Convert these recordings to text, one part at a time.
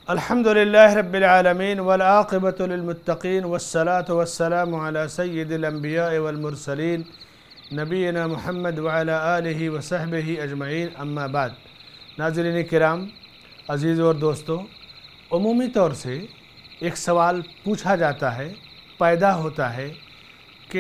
अल्हम्दुलिल्लाहि रब्बिल आलमीन वल आक़िबतु लिल मुत्तक़ीन वस्सलातु वस्सलामु अला सय्यिदिल अंबिया'i वल मुरसलीन नबीना मुहम्मद व अला आलिहि व सहबिहि अजमईन अम्मा बाद। नाज़रीन किराम, अज़ीज़ और दोस्तों, उमूमी तौर से एक सवाल पूछा जाता है, पैदा होता है कि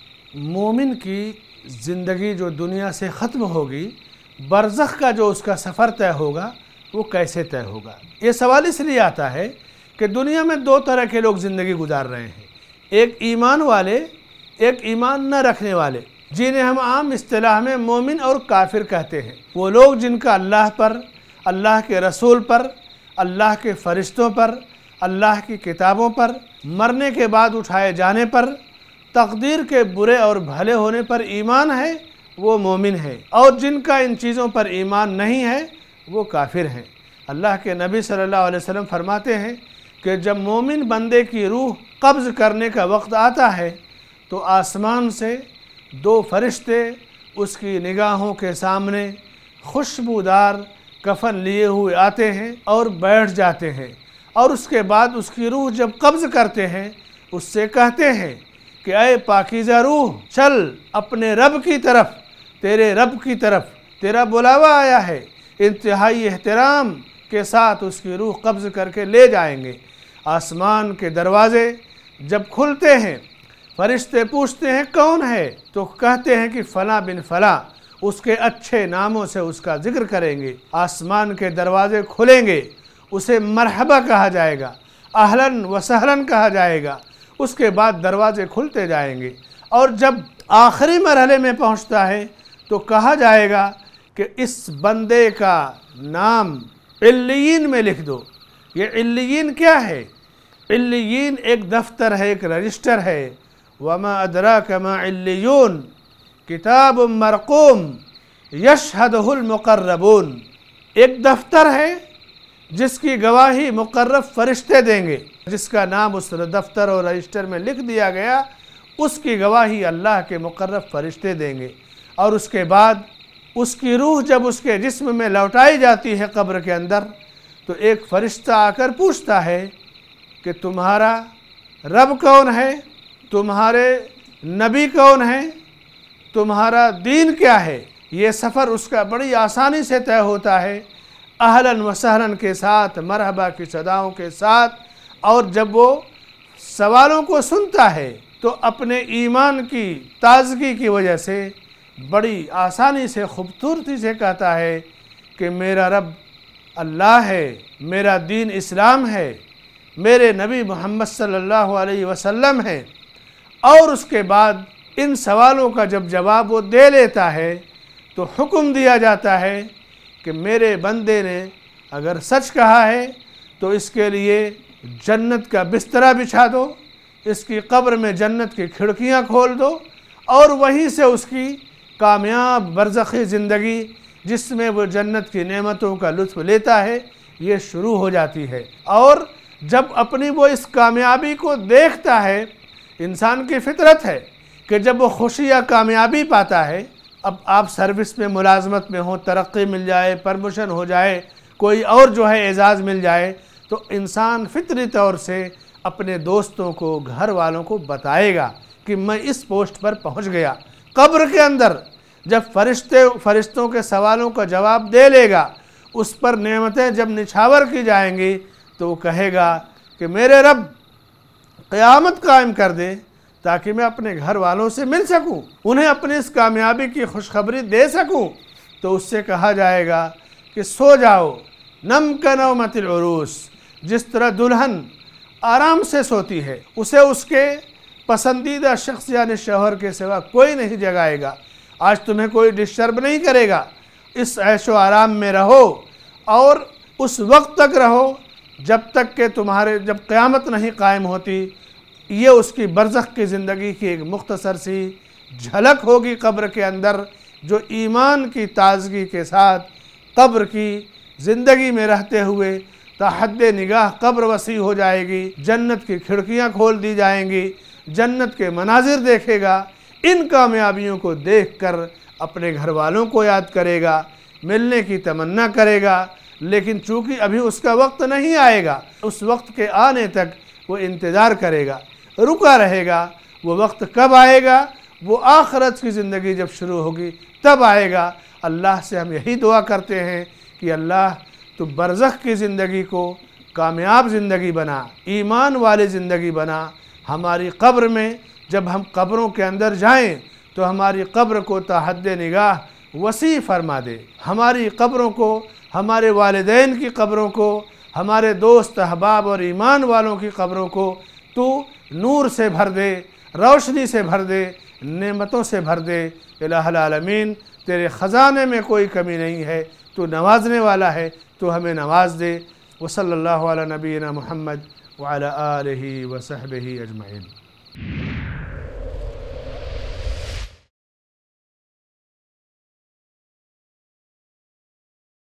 मोमिन की ज़िंदगी जो दुनिया से ख़त्म होगी, बरज़ख का जो उसका सफ़र तय होगा वो कैसे तय होगा। ये सवाल इसलिए आता है कि दुनिया में दो तरह के लोग ज़िंदगी गुजार रहे हैं, एक ईमान वाले, एक ईमान न रखने वाले, जिन्हें हम आम इस्तिलाह में मोमिन और काफिर कहते हैं। वो लोग जिनका अल्लाह पर, अल्लाह के रसूल पर, अल्लाह के फ़रिश्तों पर, अल्लाह की किताबों पर, मरने के बाद उठाए जाने पर, तकदीर के बुरे और भले होने पर ईमान है, वो मोमिन है। और जिनका इन चीज़ों पर ईमान नहीं है वो काफिर हैं। अल्लाह के नबी सल्लल्लाहु अलैहि वसल्लम फरमाते हैं कि जब मोमिन बंदे की रूह कब्ज़ करने का वक्त आता है तो आसमान से दो फरिश्ते उसकी निगाहों के सामने खुशबूदार कफन लिए हुए आते हैं और बैठ जाते हैं, और उसके बाद उसकी रूह जब कब्ज़ करते हैं उससे कहते हैं कि ऐ पाकीज़ा रूह, चल अपने रब की तरफ, तेरे रब की तरफ तेरा बुलावा आया है। इंतहाई एहतराम के साथ उसकी रूह कब्ज़ करके ले जाएंगे। आसमान के दरवाज़े जब खुलते हैं, फरिश्ते पूछते हैं कौन है, तो कहते हैं कि फ़लाँ बिन फ़लाँ, उसके अच्छे नामों से उसका ज़िक्र करेंगे। आसमान के दरवाज़े खुलेंगे, उसे मरहबा कहा जाएगा, अहलन व सहलन कहा जाएगा। उसके बाद दरवाज़े खुलते जाएंगे, और जब आखिरी मरहले में पहुंचता है तो कहा जाएगा कि इस बंदे का नाम इल्लियीन में लिख दो। ये इल्लियीन क्या है? इल्लियीन एक दफ्तर है, एक रजिस्टर है। वमा अदराक मा इल्लियून, किताब मरकूम यशहदुहुल मुक़र्रबून। एक दफ्तर है जिसकी गवाही मुक़र्रब फरिश्ते देंगे। जिसका नाम उस दफ्तर और रजिस्टर में लिख दिया गया, उसकी गवाही अल्लाह के मुक़र्रब फरिश्ते देंगे। और उसके बाद उसकी रूह जब उसके जिस्म में लौटाई जाती है कब्र के अंदर, तो एक फरिश्ता आकर पूछता है कि तुम्हारा रब कौन है, तुम्हारे नबी कौन है, तुम्हारा दीन क्या है। ये सफ़र उसका बड़ी आसानी से तय होता है, अहलन व सहलन के साथ, मरहबा की सदाओं के साथ। और जब वो सवालों को सुनता है तो अपने ईमान की ताज़गी की वजह से बड़ी आसानी से, खूबसूरती से कहता है कि मेरा रब अल्लाह है, मेरा दीन इस्लाम है, मेरे नबी मोहम्मद सल्लल्लाहु अलैहि वसल्लम है। और उसके बाद इन सवालों का जब जवाब वो दे लेता है तो हुक्म दिया जाता है कि मेरे बंदे ने अगर सच कहा है तो इसके लिए जन्नत का बिस्तरा बिछा दो, इसकी कब्र में जन्नत की खिड़कियां खोल दो, और वहीं से उसकी कामयाब बरज़ख़ी ज़िंदगी, जिसमें वो जन्नत की नेमतों का लुत्फ़ लेता है, ये शुरू हो जाती है। और जब अपनी वो इस कामयाबी को देखता है, इंसान की फ़ितरत है कि जब वो खुशी या कामयाबी पाता है, अब आप सर्विस में मुलाजमत में हो, तरक्की मिल जाए, प्रमोशन हो जाए, कोई और जो है एजाज़ मिल जाए, तो इंसान फितरी तौर से अपने दोस्तों को, घर वालों को बताएगा कि मैं इस पोस्ट पर पहुंच गया। कब्र के अंदर जब फरिश्तों के सवालों का जवाब दे लेगा, उस पर नेमतें जब निछावर की जाएंगी, तो वो कहेगा कि मेरे रब क़यामत कायम कर दे ताकि मैं अपने घर वालों से मिल सकूं, उन्हें अपनी इस कामयाबी की खुशखबरी दे सकूं। तो उससे कहा जाएगा कि सो जाओ, नम कनौमतिल उरूस। जिस तरह दुल्हन आराम से सोती है, उसे उसके पसंदीदा शख्स यानी शौहर के सिवा कोई नहीं जगाएगा। आज तुम्हें कोई डिस्टर्ब नहीं करेगा, इस ऐशो आराम में रहो, और उस वक्त तक रहो जब तक कि जब क़यामत नहीं कायम होती। ये उसकी बरज़ख की ज़िंदगी की एक मुख्तसर सी झलक होगी कब्र के अंदर, जो ईमान की ताज़गी के साथ कब्र की ज़िंदगी में रहते हुए ताहद्दे निगाह कब्र वसी हो जाएगी, जन्नत की खिड़कियाँ खोल दी जाएंगी, जन्नत के मनाजिर देखेगा। इन कामयाबियों को देखकर अपने घर वालों को याद करेगा, मिलने की तमन्ना करेगा, لیکن چونکہ ابھی اس کا وقت نہیں آئے گا، اس وقت کے آنے تک وہ انتظار کرے گا، رکا رہے گا۔ وہ وقت کب آئے گا؟ وہ آخرت کی زندگی جب شروع ہوگی تب آئے گا۔ اللہ سے ہم یہی دعا کرتے ہیں کہ اللہ تو برزخ کی زندگی کو کامیاب زندگی بنا، ایمان والی زندگی بنا۔ ہماری قبر میں جب ہم قبروں کے اندر جائیں تو ہماری قبر کو تا حد نگاہ وسیع فرما دے، ہماری قبروں کو، ہمارے والدین کی قبروں کو، ہمارے دوست احباب اور ایمان والوں کی قبروں کو تو نور سے بھر دے، روشنی سے بھر دے، نعمتوں سے بھر دے۔ الہ العالمین، تیرے خزانے میں کوئی کمی نہیں ہے، تو نوازنے والا ہے، تو ہمیں نواز دے۔ وصلی اللہ علی نبینا محمد وعلی آلہ وصحبہ اجمعین۔